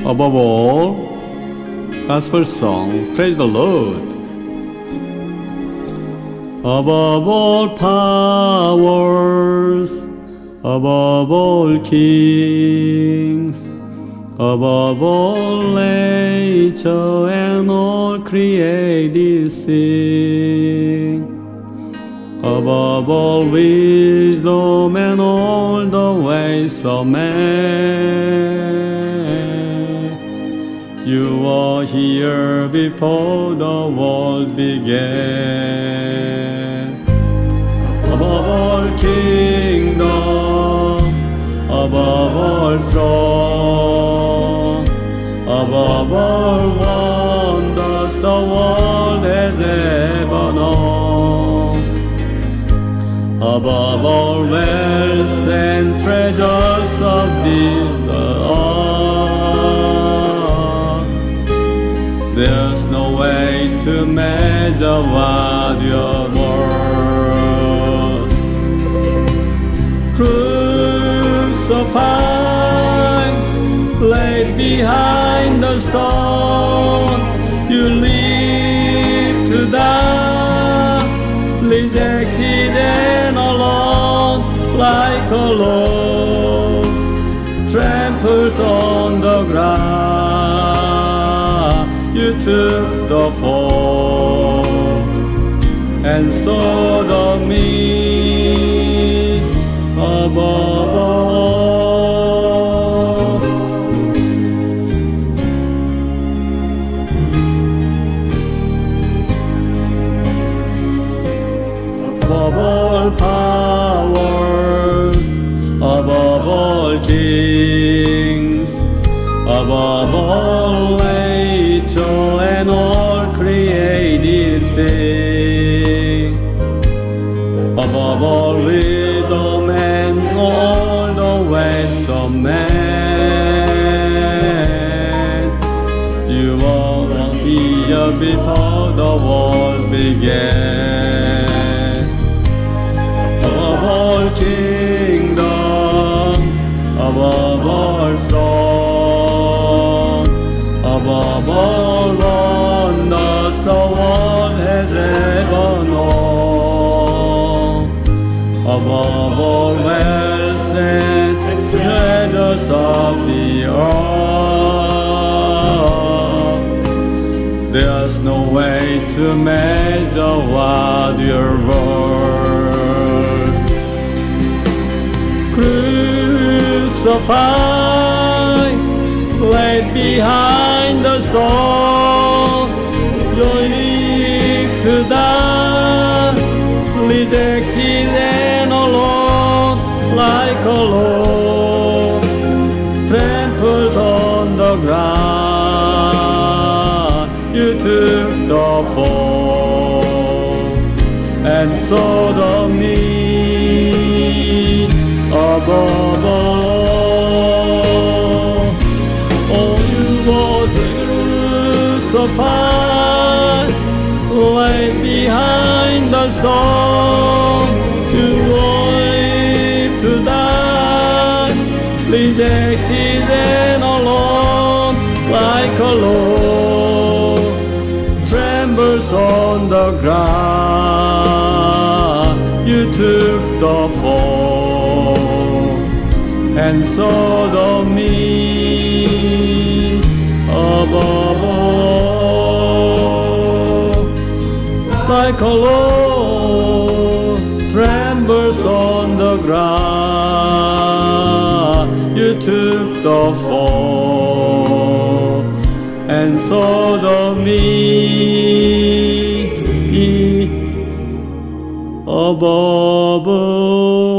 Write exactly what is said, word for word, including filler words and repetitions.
Above all, gospel song, praise the Lord. Above all powers, above all kings, above all nature and all created things, above all wisdom and all the ways of man, you are here before the world began. Above all kingdom, above all throne, above all wonders the world has ever known, above all wealth and treasures of the earth, there's no way to measure what you're worth. Crucified, laid behind the stone, you live to die, rejected and alone, like a log trampled on the ground. You took the fall and saw the me above all. Above all powers, above all kings, above all nature and all created things, above all wisdom and all the ways of man, you are here before the world began. Above all kingdoms, above all thrones, above all wonders the world has ever known, above all wealth and treasures of the earth, there's no way to measure what you're worth. Crucified, laid behind the stone, you live to die, rejected and alone, like a log trampled on the ground. You took the fall and saw the me above all. Oh, you were crucified, laid behind the stone, you lived to die, rejected and alone, like a log trembles on the ground. You took the fall and saw the me above all, like a log trembles on the ground. You took the fall and saw the me above all.